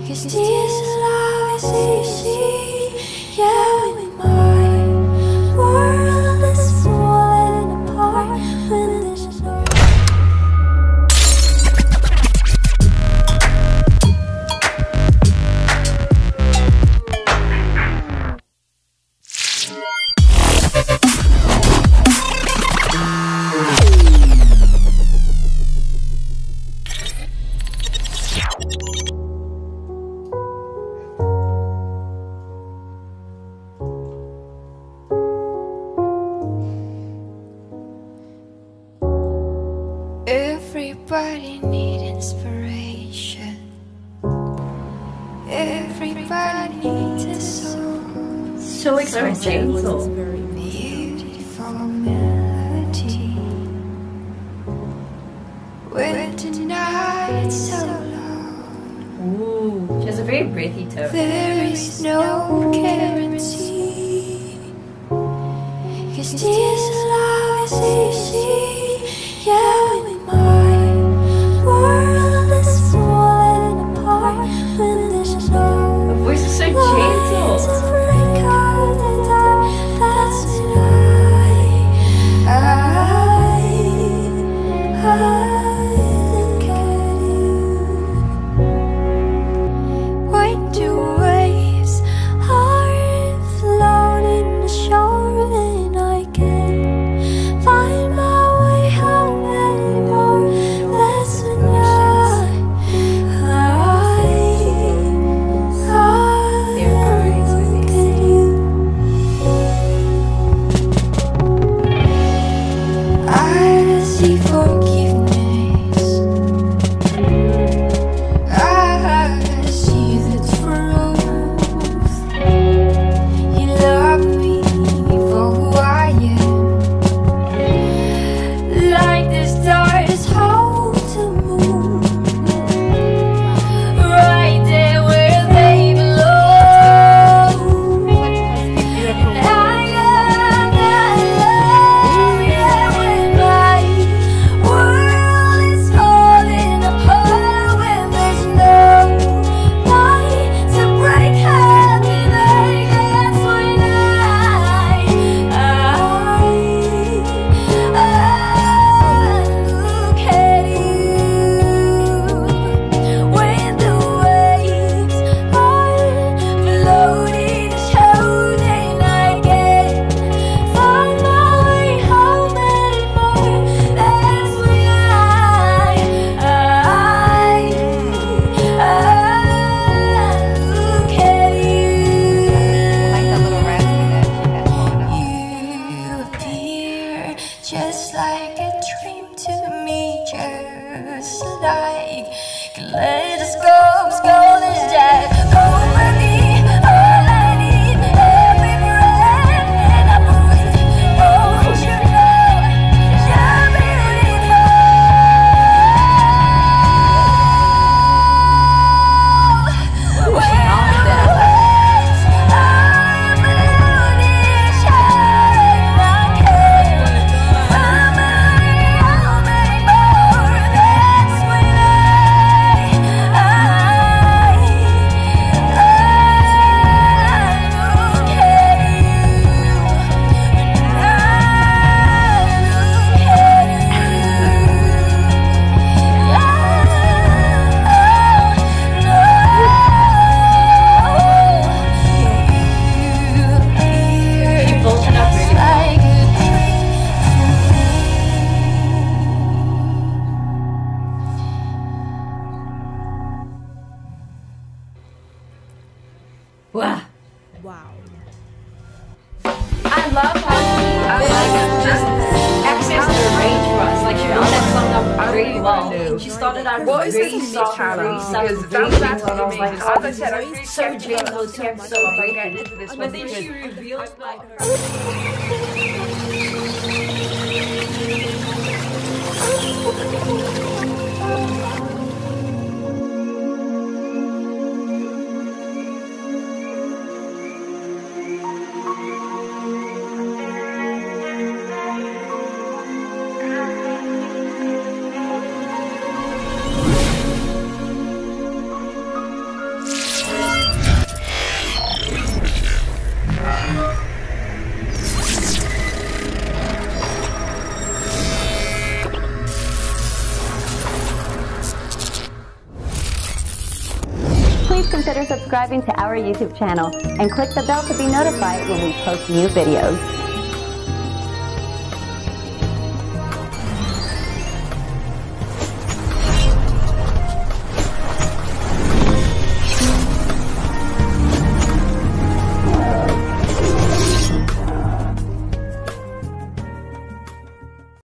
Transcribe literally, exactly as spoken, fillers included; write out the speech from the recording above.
Cause this love is easy, yeah, when my world is falling apart, when there's no everybody need inspiration. Everybody needs a song. So expensive. Beautiful melody. When tonight it's so long. Ooh, she has a very breathy tone. There is no guarantee. Cause this love is easy, yeah, when my world is falling apart, when there's no Her voice is so light to gentle. break out the dark, that's when I, I, I look at you. When the waves are floating the shore and I can't find my way home anymore, that's when I, I, I look at you. I see forgiveness. I see the truth. You love me for who I am, like the stars hold the moon, right there where they belong. And I am that love, yeah, when my world is falling apart, when there's no light to break out the night, that's when I, I, I look at you. When the waves are floating ashore and I can't find my way home anymore, that's when I, I, I look at you. Like the little raspy that she had going on. You appear just like a dream to me, just like kaleidoscopes, golden jet. Over me, all I need, every breath, and I breathe. Oh, you know, you're beautiful. When the waves are floating ashore, I can't find my way home anymore, that's when I, Wow. Wow. I love how she like just accessed the range for us. Like she built that song up very well. She started out Well, it's very just a soft, mixture, very though, subtle, because very that's gentle. And I was like, amazing. oh, As I this said, I is really so kept it gentle, up, so kept so it up, great. get into this But one then she because- revealed like her. consider subscribing to our YouTube channel and click the bell to be notified when we post new videos.